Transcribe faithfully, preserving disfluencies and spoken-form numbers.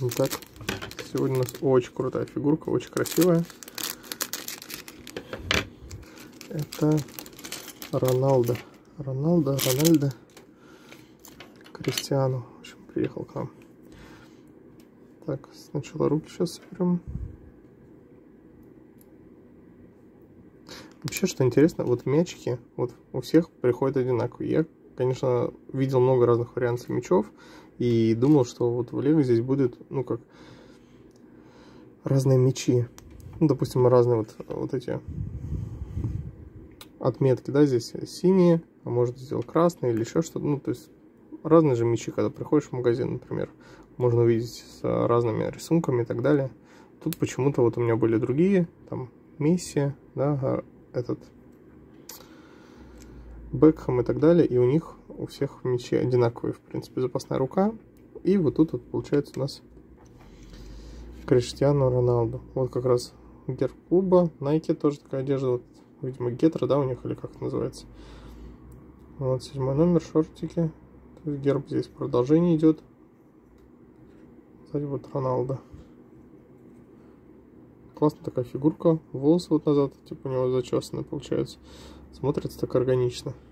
Итак, сегодня у нас очень крутая фигурка, очень красивая. Это Роналдо. Роналдо, Рональдо, Криштиану. В общем, приехал к нам. Так, сначала руки сейчас соберем. Вообще, что интересно, вот мячики вот у всех приходят одинаковые. Я, конечно, видел много разных вариантов мячов и думал, что вот в Лего здесь будет, ну, как разные мячи. Ну, допустим, разные вот, вот эти отметки, да, здесь синие, а может сделать красные или еще что-то. Ну, то есть разные же мячи, когда приходишь в магазин, например, можно увидеть с разными рисунками и так далее. Тут почему-то вот у меня были другие, там Месси, да, этот Бекхэм и так далее, и у них у всех мячи одинаковые, в принципе, запасная рука. И вот тут вот получается у нас Криштиану Роналду. Вот как раз герб клуба, Nike тоже такая одежда, вот, видимо, гетро, да, у них, или как это называется. Вот седьмой номер, шортики. То есть герб здесь продолжение идет. Кстати, вот Роналдо. Классная такая фигурка. Волосы вот назад, типа у него зачесаны, получается. Смотрится так органично.